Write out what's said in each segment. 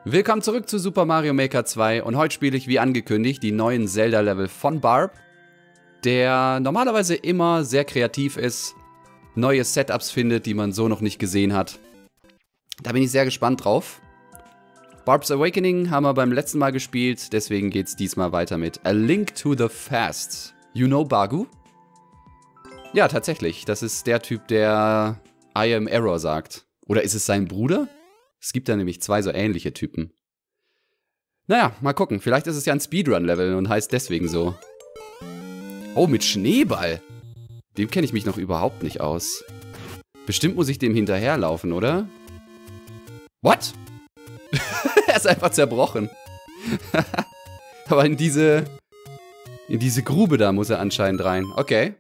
Willkommen zurück zu Super Mario Maker 2 und heute spiele ich wie angekündigt die neuen Zelda-Level von Barb, der normalerweise immer sehr kreativ ist, neue Setups findet, die man so noch nicht gesehen hat. Da bin ich sehr gespannt drauf. Barb's Awakening haben wir beim letzten Mal gespielt, deswegen geht's diesmal weiter mit A Link to the Past. You know Bagu? Ja, tatsächlich. Das ist der Typ, der I am Error sagt. Oder ist es sein Bruder? Es gibt da nämlich zwei so ähnliche Typen. Naja, mal gucken. Vielleicht ist es ja ein Speedrun-Level und heißt deswegen so. Oh, mit Schneeball. Dem kenne ich mich noch überhaupt nicht aus. Bestimmt muss ich dem hinterherlaufen, oder? What? Er ist einfach zerbrochen. Aber in diese Grube da muss er anscheinend rein. Okay.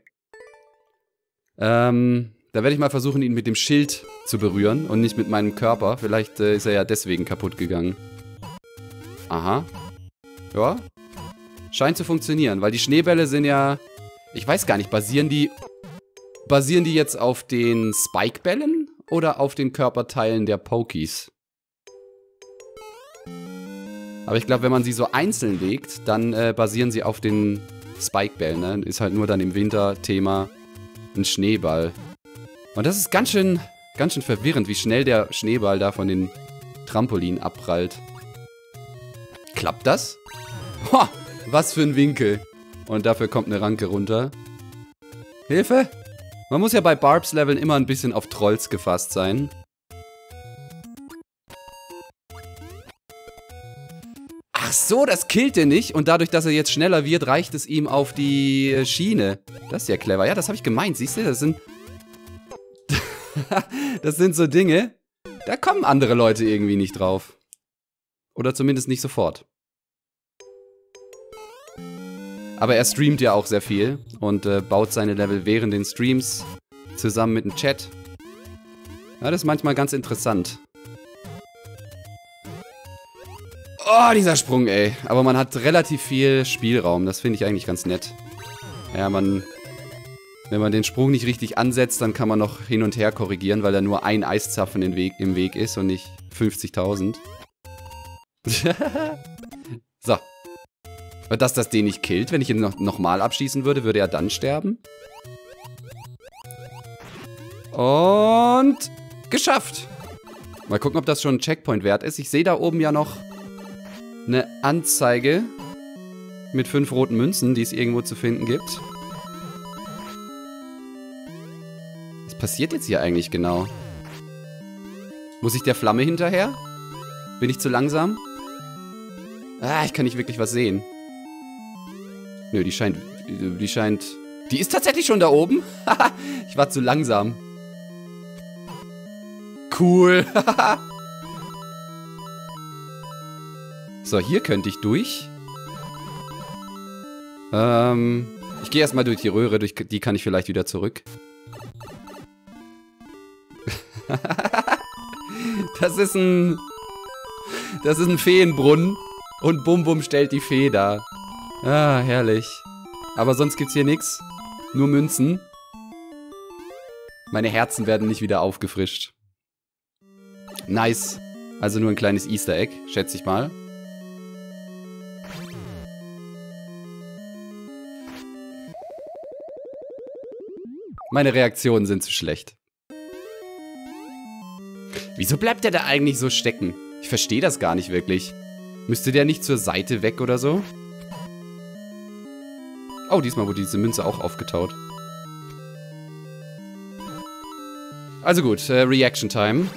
Da werde ich mal versuchen, ihn mit dem Schild zu berühren und nicht mit meinem Körper. Vielleicht ist er ja deswegen kaputt gegangen. Aha. Ja. Scheint zu funktionieren, weil die Schneebälle sind ja... Ich weiß gar nicht, basieren die jetzt auf den Spike-Bällen oder auf den Körperteilen der Pokies? Aber ich glaube, wenn man sie so einzeln legt, dann basieren sie auf den Spike-Bällen, ne? Ist halt nur dann im Winter-Thema ein Schneeball. Und das ist ganz schön verwirrend, wie schnell der Schneeball da von den Trampolinen abprallt. Klappt das? Ho, was für ein Winkel. Und dafür kommt eine Ranke runter. Hilfe! Man muss ja bei Barbs Leveln immer ein bisschen auf Trolls gefasst sein. Ach so, das killt er nicht. Und dadurch, dass er jetzt schneller wird, reicht es ihm auf die Schiene. Das ist ja clever. Ja, das habe ich gemeint. Siehst du, das sind... das sind so Dinge, da kommen andere Leute irgendwie nicht drauf. Oder zumindest nicht sofort. Aber er streamt ja auch sehr viel und baut seine Level während den Streams zusammen mit dem Chat. Ja, das ist manchmal ganz interessant. Oh, dieser Sprung, ey. Aber man hat relativ viel Spielraum. Das finde ich eigentlich ganz nett. Ja, wenn man den Sprung nicht richtig ansetzt, dann kann man noch hin und her korrigieren, weil da nur ein Eiszapfen im Weg ist und nicht 50.000. So. Und dass das den nicht killt, wenn ich ihn nochmal abschießen würde, würde er dann sterben. Und geschafft. Mal gucken, ob das schon ein Checkpoint wert ist. Ich sehe da oben ja noch eine Anzeige mit 5 roten Münzen, die es irgendwo zu finden gibt. Was passiert jetzt hier eigentlich genau? Muss ich der Flamme hinterher? Bin ich zu langsam? Ah, ich kann nicht wirklich was sehen. Nö, die scheint... Die ist tatsächlich schon da oben? Ich war zu langsam. Cool. So, hier könnte ich durch. Ich gehe erstmal durch die Röhre, durch die kann ich vielleicht wieder zurück. Das ist ein Feenbrunnen. Und Bum Bum stellt die Fee da. Ah, herrlich. Aber sonst gibt's hier nichts. Nur Münzen. Meine Herzen werden nicht wieder aufgefrischt. Nice. Also nur ein kleines Easter Egg, schätze ich mal. Meine Reaktionen sind zu schlecht. Wieso bleibt der da eigentlich so stecken? Ich verstehe das gar nicht wirklich. Müsste der nicht zur Seite weg oder so? Oh, diesmal wurde diese Münze auch aufgetaut. Also gut, Reaction Time.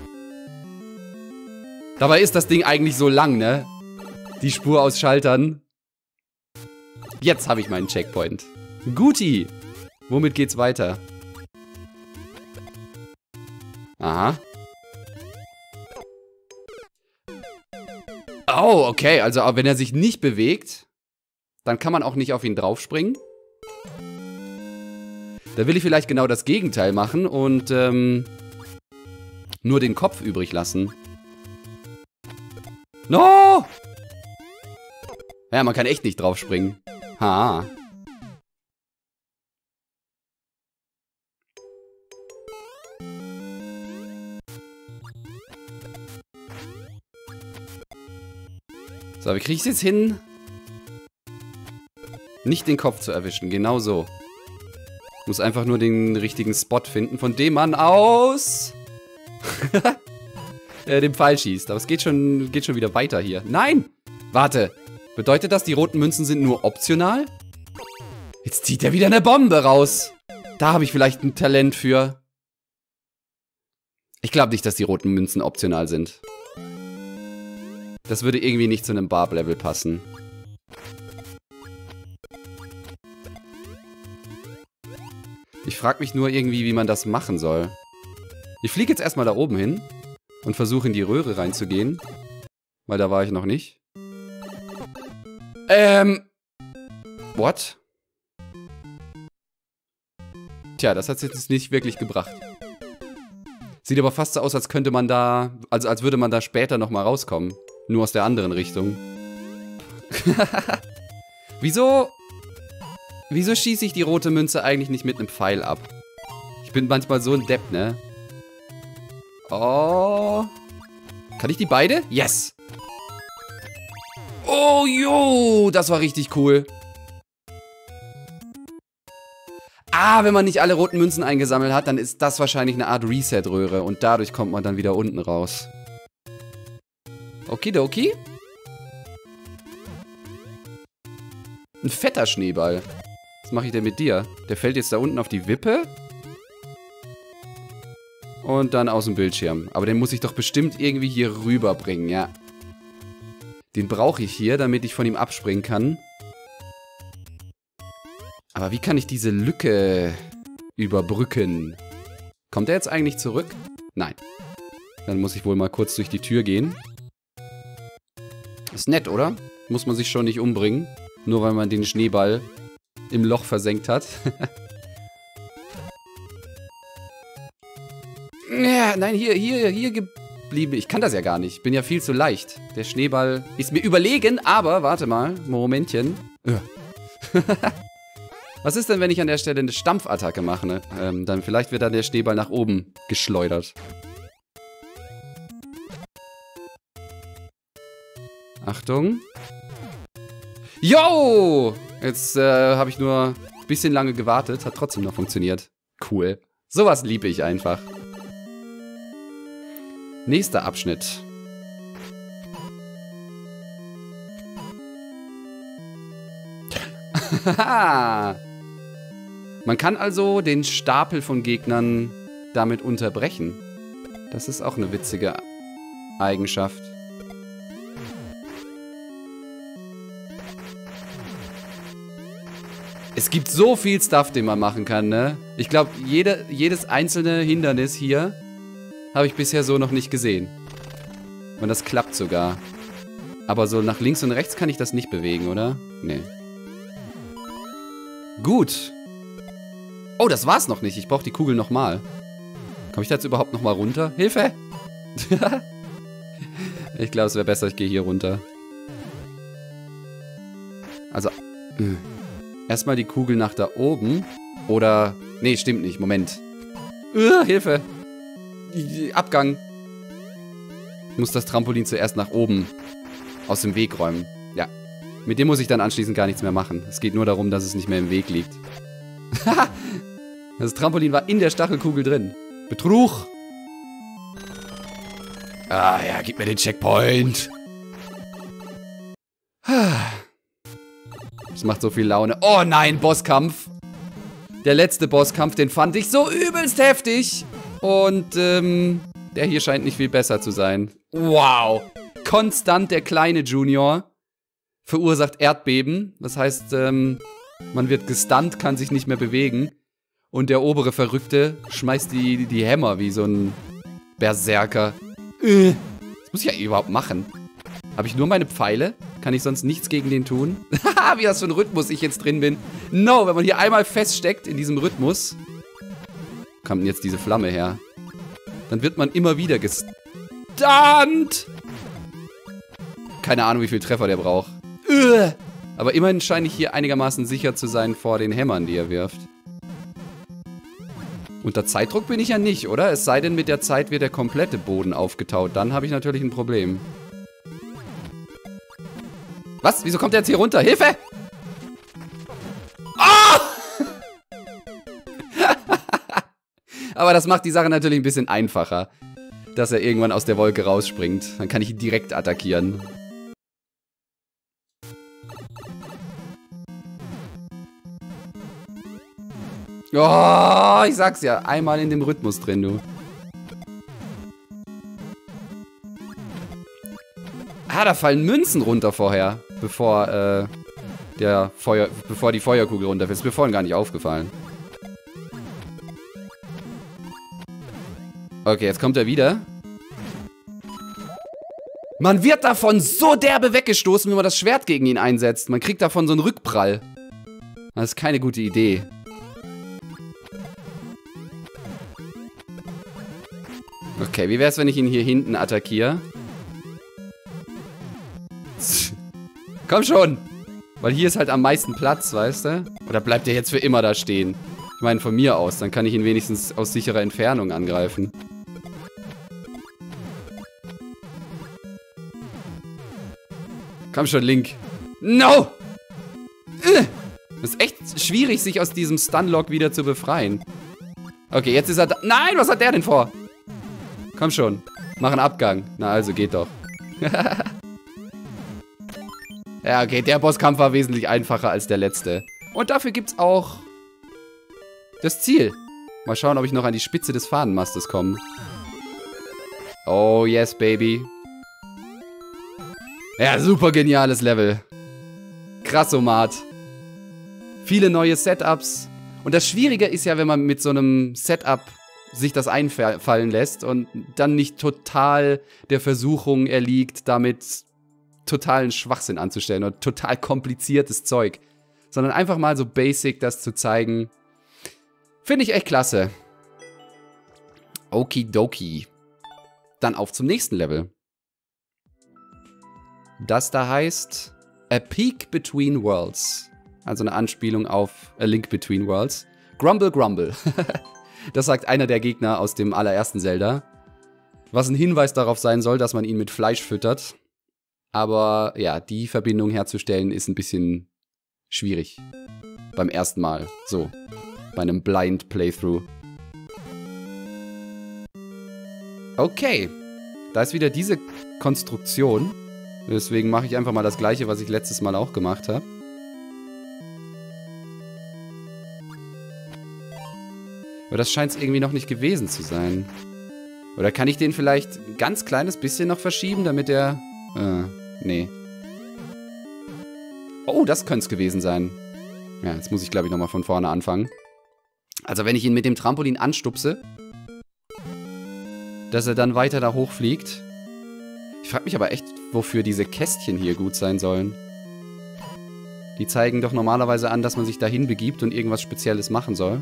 Dabei ist das Ding eigentlich so lang, ne? Die Spur aus Schaltern. Jetzt habe ich meinen Checkpoint. Guti! Womit geht's weiter? Aha. Oh, okay. Also wenn er sich nicht bewegt, dann kann man auch nicht auf ihn draufspringen. Da will ich vielleicht genau das Gegenteil machen und nur den Kopf übrig lassen. No! Ja, man kann echt nicht draufspringen. Ha. So, wie kriege ich es jetzt hin? Nicht den Kopf zu erwischen, genau so. Muss einfach nur den richtigen Spot finden, von dem man aus den Pfeil schießt. Aber es geht schon wieder weiter hier. Nein! Warte. Bedeutet das, die roten Münzen sind nur optional? Jetzt zieht er wieder eine Bombe raus. Da habe ich vielleicht ein Talent für. Ich glaube nicht, dass die roten Münzen optional sind. Das würde irgendwie nicht zu einem Barb-Level passen. Ich frage mich nur irgendwie, wie man das machen soll. Ich fliege jetzt erstmal da oben hin und versuche in die Röhre reinzugehen. Weil da war ich noch nicht. What? Tja, das hat es jetzt nicht wirklich gebracht. Sieht aber fast so aus, als könnte man da... Also als würde man da später nochmal rauskommen. Nur aus der anderen Richtung. Wieso schieße ich die rote Münze eigentlich nicht mit einem Pfeil ab? Ich bin manchmal so ein Depp, ne? Oh. Kann ich die beide? Yes! Oh, jo, das war richtig cool. Ah, wenn man nicht alle roten Münzen eingesammelt hat, dann ist das wahrscheinlich eine Art Reset-Röhre. Und dadurch kommt man dann wieder unten raus. Okidoki. Ein fetter Schneeball. Was mache ich denn mit dir? Der fällt jetzt da unten auf die Wippe. Und dann aus dem Bildschirm. Aber den muss ich doch bestimmt irgendwie hier rüberbringen, ja. Den brauche ich hier, damit ich von ihm abspringen kann. Aber wie kann ich diese Lücke überbrücken? Kommt er jetzt eigentlich zurück? Nein. Dann muss ich wohl mal kurz durch die Tür gehen. Ist nett, oder? Muss man sich schon nicht umbringen. Nur weil man den Schneeball im Loch versenkt hat. Ja, nein, hier geblieben. Ich kann das ja gar nicht. Ich bin ja viel zu leicht. Der Schneeball ist mir überlegen, aber warte mal. Momentchen. Was ist denn, wenn ich an der Stelle eine Stampfattacke mache? Ne? Dann vielleicht wird dann der Schneeball nach oben geschleudert. Achtung. Yo! Jetzt habe ich nur ein bisschen lange gewartet. Hat trotzdem noch funktioniert. Cool. Sowas liebe ich einfach. Nächster Abschnitt. Man kann also den Stapel von Gegnern damit unterbrechen. Das ist auch eine witzige Eigenschaft. Es gibt so viel Stuff, den man machen kann, ne? Ich glaube, jedes einzelne Hindernis hier habe ich bisher so noch nicht gesehen. Und das klappt sogar. Aber so nach links und rechts kann ich das nicht bewegen, oder? Nee. Gut. Oh, das war's noch nicht. Ich brauche die Kugel nochmal. Komme ich da jetzt überhaupt nochmal runter? Hilfe! Ich glaube, es wäre besser, ich gehe hier runter. Also, erstmal die Kugel nach da oben. Oder, nee, stimmt nicht. Moment. Hilfe! Abgang. Ich muss das Trampolin zuerst nach oben aus dem Weg räumen. Ja. Mit dem muss ich dann anschließend gar nichts mehr machen. Es geht nur darum, dass es nicht mehr im Weg liegt. Das Trampolin war in der Stachelkugel drin. Betrug. Ah ja, gib mir den Checkpoint. Das macht so viel Laune. Oh nein, Bosskampf. Der letzte Bosskampf, den fand ich so übelst heftig. Und, der hier scheint nicht viel besser zu sein. Wow. Konstant der kleine Junior verursacht Erdbeben. Das heißt, man wird gestunt, kann sich nicht mehr bewegen. Und der obere Verrückte schmeißt die Hämmer wie so ein Berserker. Das muss ich ja überhaupt machen. Habe ich nur meine Pfeile? Kann ich sonst nichts gegen den tun? Haha, wie das für ein Rhythmus ich jetzt drin bin. No, wenn man hier einmal feststeckt in diesem Rhythmus. Kommt denn jetzt diese Flamme her? Dann wird man immer wieder gestunt. Keine Ahnung, wie viel Treffer der braucht. Aber immerhin scheine ich hier einigermaßen sicher zu sein vor den Hämmern, die er wirft. Unter Zeitdruck bin ich ja nicht, oder? Es sei denn, mit der Zeit wird der komplette Boden aufgetaut. Dann habe ich natürlich ein Problem. Was? Wieso kommt der jetzt hier runter? Hilfe! Oh! Aber das macht die Sache natürlich ein bisschen einfacher. Dass er irgendwann aus der Wolke rausspringt. Dann kann ich ihn direkt attackieren. Oh, ich sag's ja. Einmal in dem Rhythmus drin, du. Ah, da fallen Münzen runter vorher. Bevor die Feuerkugel runterfällt. Ist mir vorhin gar nicht aufgefallen. Okay, jetzt kommt er wieder. Man wird davon so derbe weggestoßen, wenn man das Schwert gegen ihn einsetzt. Man kriegt davon so einen Rückprall. Das ist keine gute Idee. Okay, wie wär's, wenn ich ihn hier hinten attackiere? Komm schon! Weil hier ist halt am meisten Platz, weißt du? Oder bleibt er jetzt für immer da stehen? Ich meine, von mir aus. Dann kann ich ihn wenigstens aus sicherer Entfernung angreifen. Komm schon, Link. No! Das ist echt schwierig, sich aus diesem Stunlock wieder zu befreien. Okay, jetzt ist er da. Nein, was hat der denn vor? Komm schon. Mach einen Abgang. Na also, geht doch. Ja, okay, der Bosskampf war wesentlich einfacher als der letzte. Und dafür gibt's auch das Ziel. Mal schauen, ob ich noch an die Spitze des Fahnenmastes komme. Oh, yes, baby. Ja, super geniales Level. Krassomat. Viele neue Setups. Und das Schwierige ist ja, wenn man mit so einem Setup sich das einfallen lässt und dann nicht total der Versuchung erliegt, damit totalen Schwachsinn anzustellen oder total kompliziertes Zeug. Sondern einfach mal so basic das zu zeigen. Finde ich echt klasse. Okidoki. Dann auf zum nächsten Level. Das da heißt A Peak Between Worlds. Also eine Anspielung auf A Link Between Worlds. Grumble Grumble. Das sagt einer der Gegner aus dem allerersten Zelda. Was ein Hinweis darauf sein soll, dass man ihn mit Fleisch füttert. Aber ja, die Verbindung herzustellen ist ein bisschen schwierig. Beim ersten Mal. So. Bei einem Blind Playthrough. Okay. Da ist wieder diese Konstruktion. Deswegen mache ich einfach mal das gleiche, was ich letztes Mal auch gemacht habe. Aber das scheint es irgendwie noch nicht gewesen zu sein. Oder kann ich den vielleicht ein ganz kleines bisschen noch verschieben, damit er... nee. Oh, das könnte es gewesen sein. Ja, jetzt muss ich, glaube ich, nochmal von vorne anfangen. Also wenn ich ihn mit dem Trampolin anstupse, dass er dann weiter da hochfliegt. Ich frage mich aber echt, wofür diese Kästchen hier gut sein sollen. Die zeigen doch normalerweise an, dass man sich dahin begibt und irgendwas Spezielles machen soll.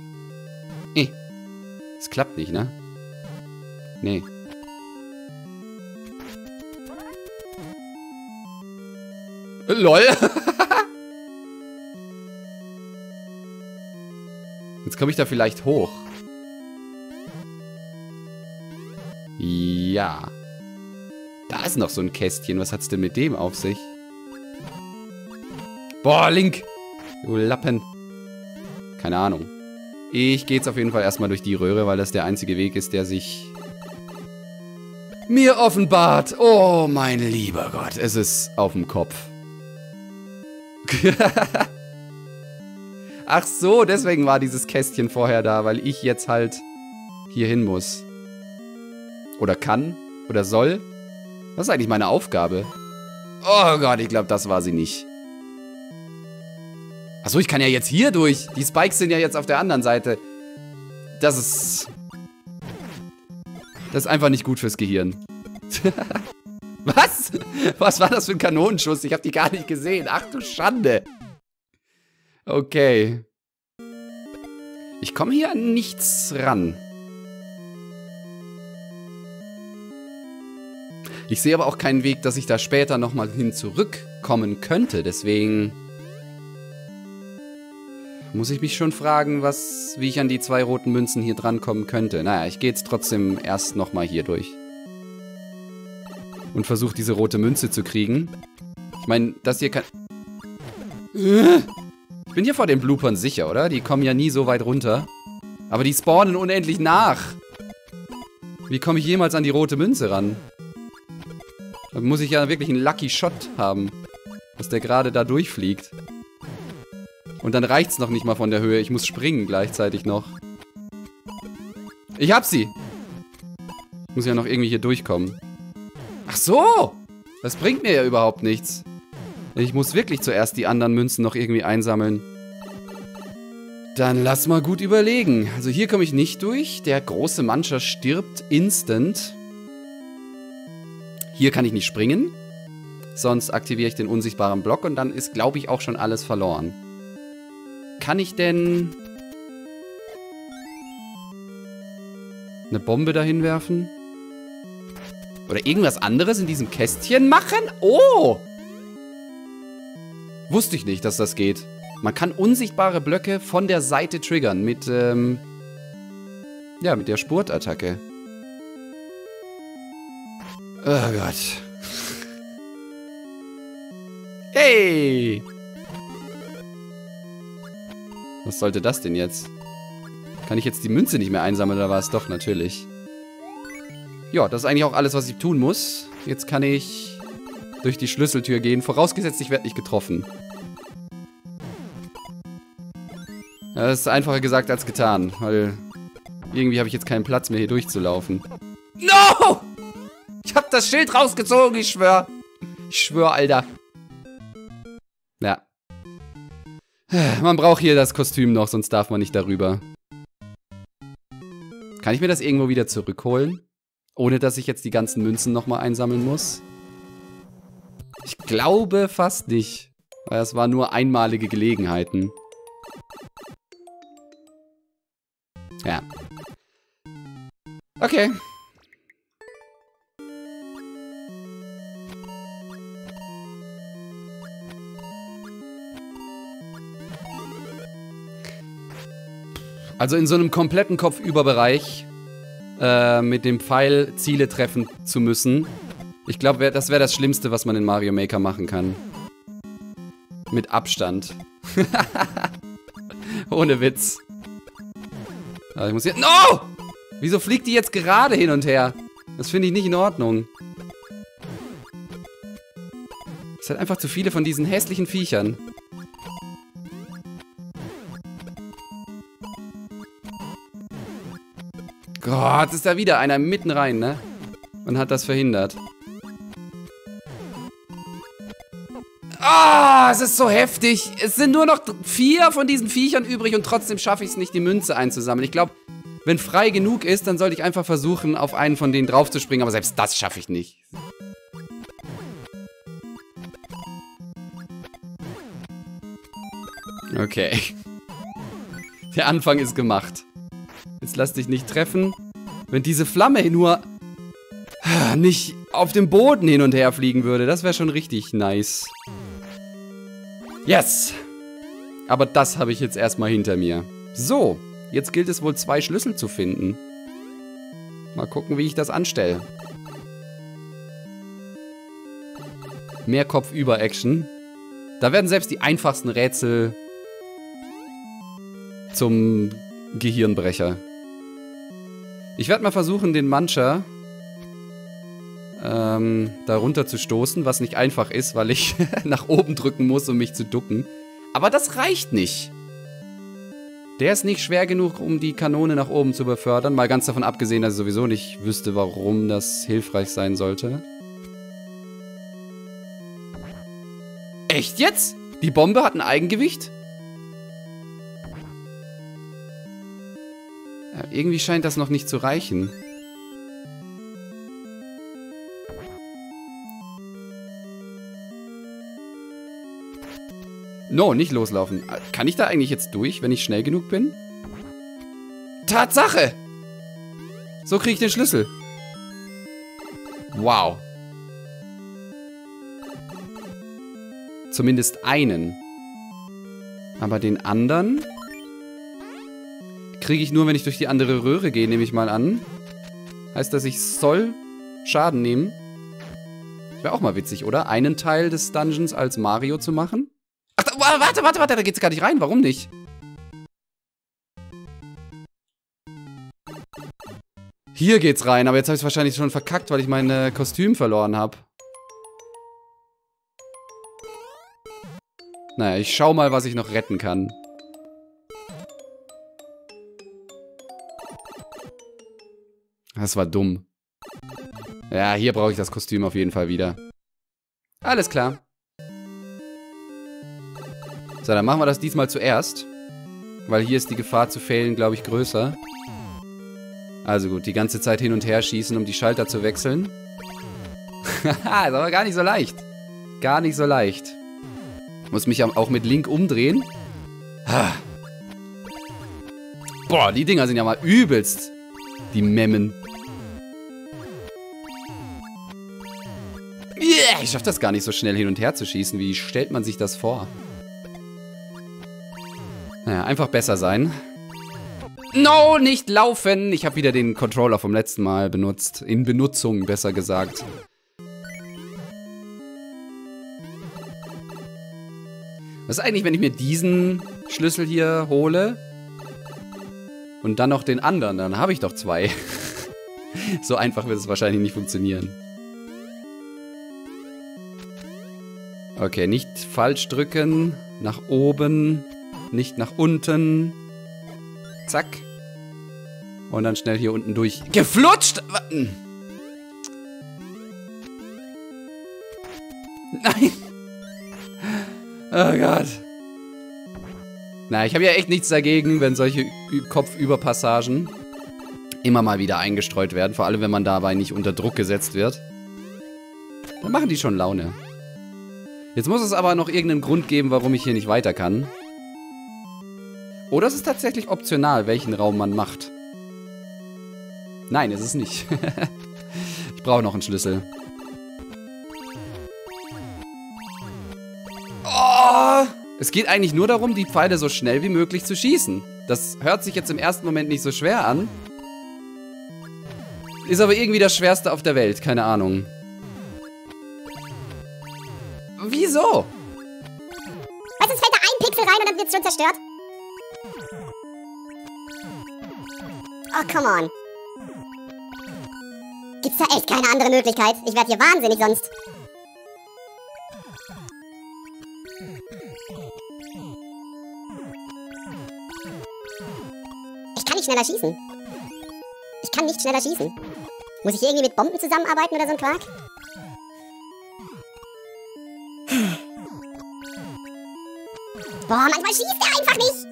Das klappt nicht, ne? Nee. LOL! Jetzt komme ich da vielleicht hoch. Ja. Da ist noch so ein Kästchen. Was hat's denn mit dem auf sich? Boah, Link! Du Lappen. Keine Ahnung. Ich gehe jetzt auf jeden Fall erstmal durch die Röhre, weil das der einzige Weg ist, der sich mir offenbart. Oh, mein lieber Gott. Es ist auf dem Kopf. Ach so, deswegen war dieses Kästchen vorher da, weil ich jetzt halt hier hin muss. Oder kann. Oder soll. Was ist eigentlich meine Aufgabe? Oh Gott, ich glaube, das war sie nicht. Achso, ich kann ja jetzt hier durch. Die Spikes sind ja jetzt auf der anderen Seite. Das ist einfach nicht gut fürs Gehirn. Was? Was war das für ein Kanonenschuss? Ich habe die gar nicht gesehen. Ach du Schande. Okay. Ich komme hier an nichts ran. Ich sehe aber auch keinen Weg, dass ich da später nochmal hin zurückkommen könnte. Deswegen muss ich mich schon fragen, wie ich an die 2 roten Münzen hier drankommen könnte. Naja, ich gehe jetzt trotzdem erst nochmal hier durch. Und versuche diese rote Münze zu kriegen. Ich meine, das hier kann... Ich bin hier vor den Bloopern sicher, oder? Die kommen ja nie so weit runter. Aber die spawnen unendlich nach. Wie komme ich jemals an die rote Münze ran? Da muss ich ja wirklich einen Lucky Shot haben. Dass der gerade da durchfliegt. Und dann reicht's noch nicht mal von der Höhe. Ich muss springen gleichzeitig noch. Ich hab sie! Ich muss ja noch irgendwie hier durchkommen. Ach so! Das bringt mir ja überhaupt nichts. Ich muss wirklich zuerst die anderen Münzen noch irgendwie einsammeln. Dann lass mal gut überlegen. Also hier komme ich nicht durch. Der große Mancher stirbt instant. Hier kann ich nicht springen. Sonst aktiviere ich den unsichtbaren Block und dann ist, glaube ich, auch schon alles verloren. Kann ich denn eine Bombe dahin werfen? Oder irgendwas anderes in diesem Kästchen machen? Oh! Wusste ich nicht, dass das geht. Man kann unsichtbare Blöcke von der Seite triggern mit, ja, mit der Spurtattacke. Oh Gott. Hey! Was sollte das denn jetzt? Kann ich jetzt die Münze nicht mehr einsammeln, oder war es doch? Natürlich. Ja, das ist eigentlich auch alles, was ich tun muss. Jetzt kann ich durch die Schlüsseltür gehen. Vorausgesetzt, ich werde nicht getroffen. Ja, das ist einfacher gesagt als getan, weil irgendwie habe ich jetzt keinen Platz mehr, hier durchzulaufen. No! Ich habe das Schild rausgezogen, ich schwör. Ich schwör, Alter. Ja. Man braucht hier das Kostüm noch, sonst darf man nicht darüber. Kann ich mir das irgendwo wieder zurückholen? Ohne, dass ich jetzt die ganzen Münzen nochmal einsammeln muss? Ich glaube fast nicht. Weil das waren nur einmalige Gelegenheiten. Ja. Okay. Also in so einem kompletten Kopfüberbereich mit dem Pfeil Ziele treffen zu müssen. Ich glaube, das wäre das Schlimmste, was man in Mario Maker machen kann. Mit Abstand. Ohne Witz. Aber ich muss hier... No! Wieso fliegt die jetzt gerade hin und her? Das finde ich nicht in Ordnung. Es hat einfach zu viele von diesen hässlichen Viechern. Gott, ist da wieder einer mitten rein, ne? Und hat das verhindert. Ah, es ist so heftig. Es sind nur noch 4 von diesen Viechern übrig und trotzdem schaffe ich es nicht, die Münze einzusammeln. Ich glaube, wenn frei genug ist, dann sollte ich einfach versuchen, auf einen von denen draufzuspringen. Aber selbst das schaffe ich nicht. Okay. Der Anfang ist gemacht. Jetzt lass dich nicht treffen. Wenn diese Flamme nur nicht auf dem Boden hin und her fliegen würde, das wäre schon richtig nice. Yes! Aber das habe ich jetzt erstmal hinter mir. So, jetzt gilt es wohl 2 Schlüssel zu finden. Mal gucken, wie ich das anstelle. Mehr Kopfüber-Action. Da werden selbst die einfachsten Rätsel zum Gehirnbrecher. Ich werde mal versuchen, den Mancher da runter zu stoßen, was nicht einfach ist, weil ich nach oben drücken muss, um mich zu ducken. Aber das reicht nicht. Der ist nicht schwer genug, um die Kanone nach oben zu befördern. Mal ganz davon abgesehen, dass ich sowieso nicht wüsste, warum das hilfreich sein sollte. Echt jetzt? Die Bombe hat ein Eigengewicht? Ja, irgendwie scheint das noch nicht zu reichen. No, nicht loslaufen. Kann ich da eigentlich jetzt durch, wenn ich schnell genug bin? Tatsache! So kriege ich den Schlüssel. Wow. Zumindest einen. Aber den anderen kriege ich nur, wenn ich durch die andere Röhre gehe, nehme ich mal an. Heißt das, ich soll Schaden nehmen? Wäre auch mal witzig, oder? Einen Teil des Dungeons als Mario zu machen. Ach, warte, da geht's gar nicht rein. Warum nicht? Hier geht's rein, aber jetzt habe ich es wahrscheinlich schon verkackt, weil ich mein Kostüm verloren habe. Naja, ich schau mal, was ich noch retten kann. Das war dumm. Ja, hier brauche ich das Kostüm auf jeden Fall wieder. Alles klar. So, dann machen wir das diesmal zuerst. Weil hier ist die Gefahr zu failen, glaube ich, größer. Also gut, die ganze Zeit hin und her schießen, um die Schalter zu wechseln. Haha, ist aber gar nicht so leicht. Gar nicht so leicht. Muss mich auch mit Link umdrehen. Boah, die Dinger sind ja mal übelst. Die Memmen. Yeah, ich schaffe das gar nicht so schnell hin und her zu schießen. Wie stellt man sich das vor? Naja, einfach besser sein. No, nicht laufen! Ich habe wieder den Controller vom letzten Mal benutzt. In Benutzung, besser gesagt. Was ist eigentlich, wenn ich mir diesen Schlüssel hier hole? Und dann noch den anderen? Dann habe ich doch 2. So einfach wird es wahrscheinlich nicht funktionieren. Okay, nicht falsch drücken. Nach oben. Nicht nach unten. Zack. Und dann schnell hier unten durch. Geflutscht! Nein! Oh Gott. Na, ich habe ja echt nichts dagegen, wenn solche Kopfüberpassagen immer mal wieder eingestreut werden. Vor allem, wenn man dabei nicht unter Druck gesetzt wird. Dann machen die schon Laune. Jetzt muss es aber noch irgendeinen Grund geben, warum ich hier nicht weiter kann. Oder es ist tatsächlich optional, welchen Raum man macht. Nein, ist es nicht. Ich brauche noch einen Schlüssel. Oh! Es geht eigentlich nur darum, die Pfeile so schnell wie möglich zu schießen. Das hört sich jetzt im ersten Moment nicht so schwer an. Ist aber irgendwie das Schwerste auf der Welt, keine Ahnung. Wieso? Weißt du, es fällt da ein Pixel rein und dann wird's schon zerstört. Oh, come on. Gibt's da echt keine andere Möglichkeit? Ich werde hier wahnsinnig sonst. Ich kann nicht schneller schießen. Ich kann nicht schneller schießen. Muss ich hier irgendwie mit Bomben zusammenarbeiten oder so ein Quark? Boah, manchmal schießt er einfach nicht.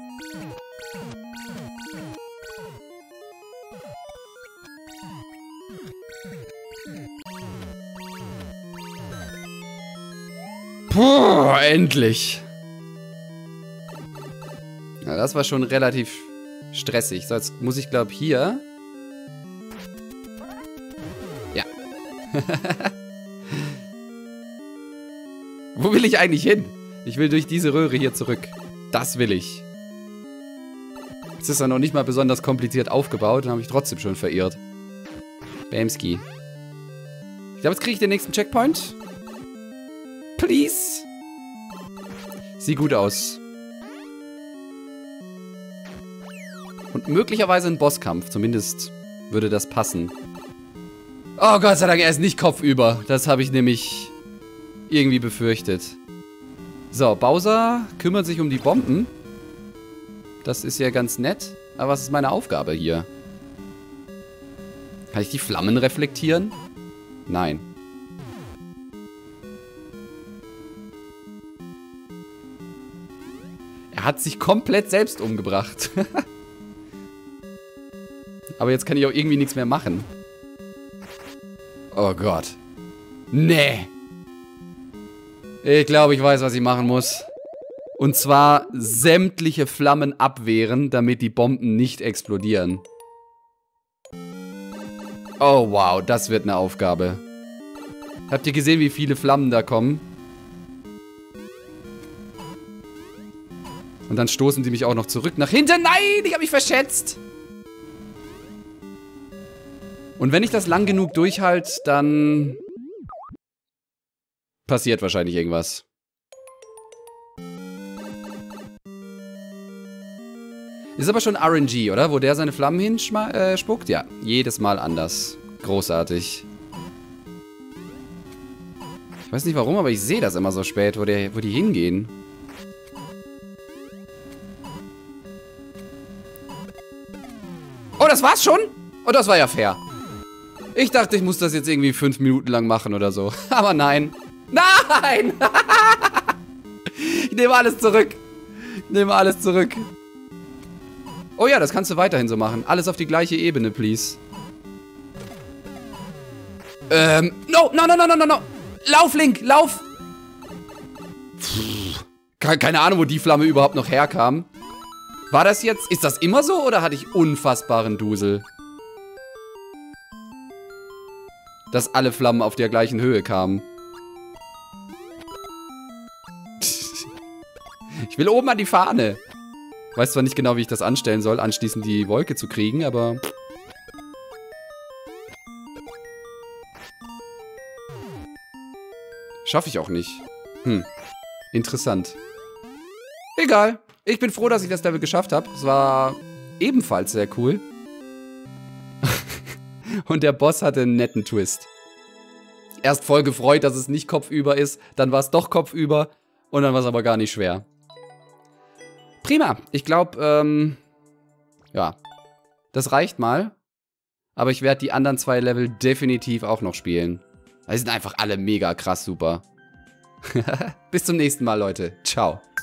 Puh, endlich. Ja, das war schon relativ stressig. So, jetzt muss ich, glaube ich, hier... Ja. Wo will ich eigentlich hin? Ich will durch diese Röhre hier zurück. Das will ich. Es ist ja noch nicht mal besonders kompliziert aufgebaut und habe ich trotzdem schon verirrt. Bamski. Ich glaube, jetzt kriege ich den nächsten Checkpoint. Please. Sieht gut aus. Und möglicherweise ein Bosskampf. Zumindest würde das passen. Oh Gott sei Dank, er ist nicht kopfüber. Das habe ich nämlich irgendwie befürchtet. So, Bowser kümmert sich um die Bomben. Das ist ja ganz nett. Aber was ist meine Aufgabe hier? Kann ich die Flammen reflektieren? Nein. Er hat sich komplett selbst umgebracht. Aber jetzt kann ich auch irgendwie nichts mehr machen. Oh Gott. Nee. Ich glaube, ich weiß, was ich machen muss. Und zwar sämtliche Flammen abwehren, damit die Bomben nicht explodieren. Oh wow, das wird eine Aufgabe. Habt ihr gesehen, wie viele Flammen da kommen? Und dann stoßen die mich auch noch zurück nach hinten. Nein, ich habe mich verschätzt. Und wenn ich das lang genug durchhalte, dann passiert wahrscheinlich irgendwas. Ist aber schon RNG, oder? Wo der seine Flammen hinspuckt? Ja, jedes Mal anders. Großartig. Ich weiß nicht warum, aber ich sehe das immer so spät, wo die hingehen. Oh, das war's schon? Oh, das war ja fair. Ich dachte, ich muss das jetzt irgendwie 5 Minuten lang machen oder so. Aber nein. Nein! Ich nehme alles zurück. Ich nehme alles zurück. Oh ja, das kannst du weiterhin so machen. Alles auf die gleiche Ebene, please. No. Lauf, Link, lauf! Keine Ahnung, wo die Flamme überhaupt noch herkam. War das jetzt... Ist das immer so oder hatte ich unfassbaren Dusel? Dass alle Flammen auf der gleichen Höhe kamen. Ich will oben an die Fahne. Weiß zwar nicht genau, wie ich das anstellen soll, anschließend die Wolke zu kriegen, aber... Schaffe ich auch nicht. Interessant. Egal. Ich bin froh, dass ich das Level geschafft habe. Es war ebenfalls sehr cool. Und der Boss hatte einen netten Twist. Erst voll gefreut, dass es nicht kopfüber ist. Dann war es doch kopfüber. Und dann war es aber gar nicht schwer. Prima. Ich glaube, ja. Das reicht mal. Aber ich werde die anderen 2 Level definitiv auch noch spielen. Die sind einfach alle mega krass super. Bis zum nächsten Mal, Leute. Ciao.